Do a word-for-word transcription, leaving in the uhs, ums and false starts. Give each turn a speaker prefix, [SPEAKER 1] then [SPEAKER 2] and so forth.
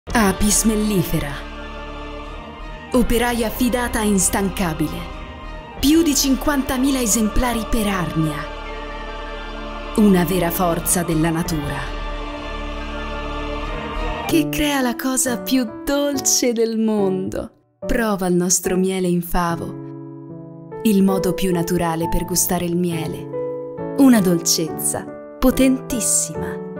[SPEAKER 1] Apis mellifera. Operaia fidata e instancabile. Più di cinquantamila esemplari per arnia. Una vera forza della natura, che crea la cosa più dolce del mondo. Prova il nostro miele in favo, il modo più naturale per gustare il miele. Una dolcezza potentissima.